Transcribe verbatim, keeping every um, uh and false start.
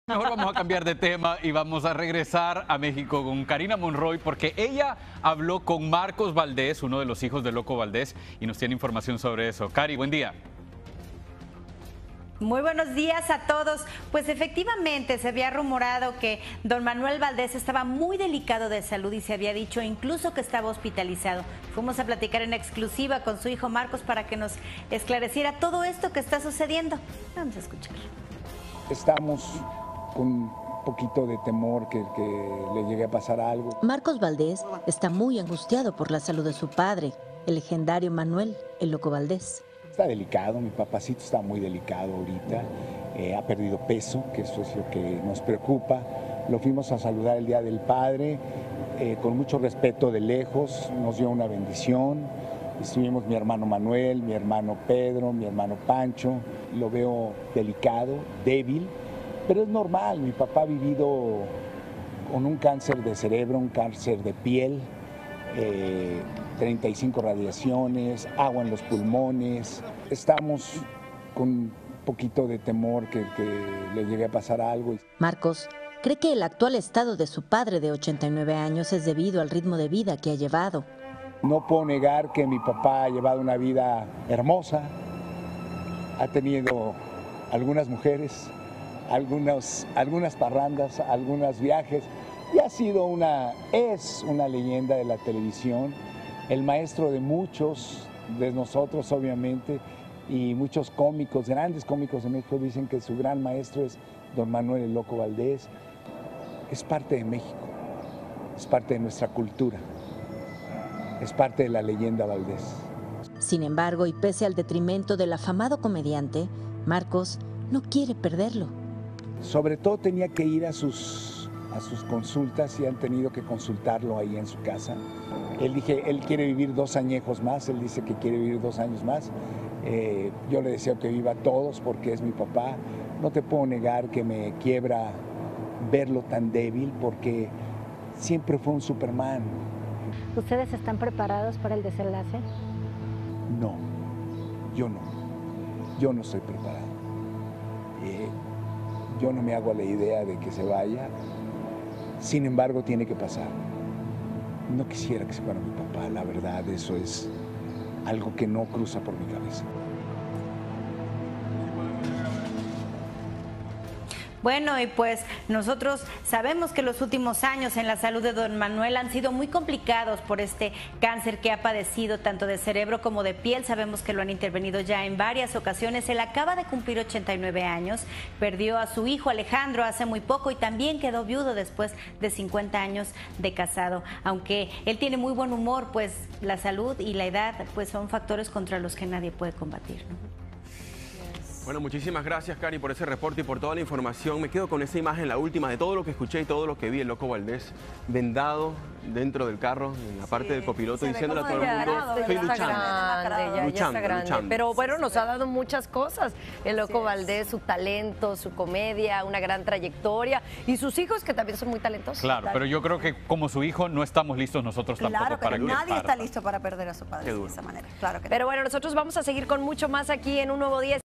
Mejor vamos a cambiar de tema y vamos a regresar a México con Karina Monroy porque ella habló con Marcos Valdés, uno de los hijos de Loco Valdés, y nos tiene información sobre eso. Cari, buen día. Muy buenos días a todos. Pues efectivamente se había rumorado que don Manuel Valdés estaba muy delicado de salud y se había dicho incluso que estaba hospitalizado. Fuimos a platicar en exclusiva con su hijo Marcos para que nos esclareciera todo esto que está sucediendo. Vamos a escuchar. Estamos con un poquito de temor que, que le llegue a pasar algo. Marcos Valdés está muy angustiado por la salud de su padre, el legendario Manuel, el Loco Valdés. Está delicado, mi papacito está muy delicado ahorita, eh, ha perdido peso, que eso es lo que nos preocupa. Lo fuimos a saludar el Día del Padre, eh, con mucho respeto de lejos, nos dio una bendición. Estuvimos mi hermano Manuel, mi hermano Pedro, mi hermano Pancho. Lo veo delicado, débil, pero es normal. Mi papá ha vivido con un cáncer de cerebro, un cáncer de piel, eh, treinta y cinco radiaciones, agua en los pulmones. Estamos con un poquito de temor que, que le llegue a pasar algo. Marcos cree que el actual estado de su padre de ochenta y nueve años es debido al ritmo de vida que ha llevado. No puedo negar que mi papá ha llevado una vida hermosa, ha tenido algunas mujeres, algunas, algunas parrandas, algunos viajes, y ha sido una, es una leyenda de la televisión, el maestro de muchos de nosotros obviamente, y muchos cómicos, grandes cómicos de México dicen que su gran maestro es don Manuel el Loco Valdés. Es parte de México, es parte de nuestra cultura. Es parte de la leyenda Valdés. Sin embargo, y pese al detrimento del afamado comediante, Marcos no quiere perderlo. Sobre todo tenía que ir a sus, a sus consultas y han tenido que consultarlo ahí en su casa. Él, dije, él quiere vivir dos añejos más, él dice que quiere vivir dos años más. Eh, yo le deseo que viva todos porque es mi papá. No te puedo negar que me quiebra verlo tan débil porque siempre fue un Superman. ¿Ustedes están preparados para el desenlace? No, yo no. Yo no estoy preparado. Eh, yo no me hago a la idea de que se vaya. Sin embargo, tiene que pasar. No quisiera que se fuera mi papá, la verdad, eso es algo que no cruza por mi cabeza. Bueno, y pues nosotros sabemos que los últimos años en la salud de don Manuel han sido muy complicados por este cáncer que ha padecido tanto de cerebro como de piel. Sabemos que lo han intervenido ya en varias ocasiones. Él acaba de cumplir ochenta y nueve años, perdió a su hijo Alejandro hace muy poco y también quedó viudo después de cincuenta años de casado. Aunque él tiene muy buen humor, pues la salud y la edad pues son factores contra los que nadie puede combatir, ¿no? Bueno, muchísimas gracias, Cari, por ese reporte y por toda la información. Me quedo con esa imagen, la última, de todo lo que escuché y todo lo que vi, el Loco Valdés vendado dentro del carro, en la parte sí, del copiloto, diciéndole a todo el mundo, estoy luchando. Grande, ya, luchando, ya está grande. luchando. Pero bueno, nos ha dado muchas cosas. El Loco Valdés, su talento, su comedia, una gran trayectoria, y sus hijos que también son muy talentosos. Claro, pero yo creo que como su hijo no estamos listos nosotros tampoco claro que para que nadie está listo para perder a su padre de esa manera. Claro que Pero bueno, nosotros vamos a seguir con mucho más aquí en Un Nuevo Día.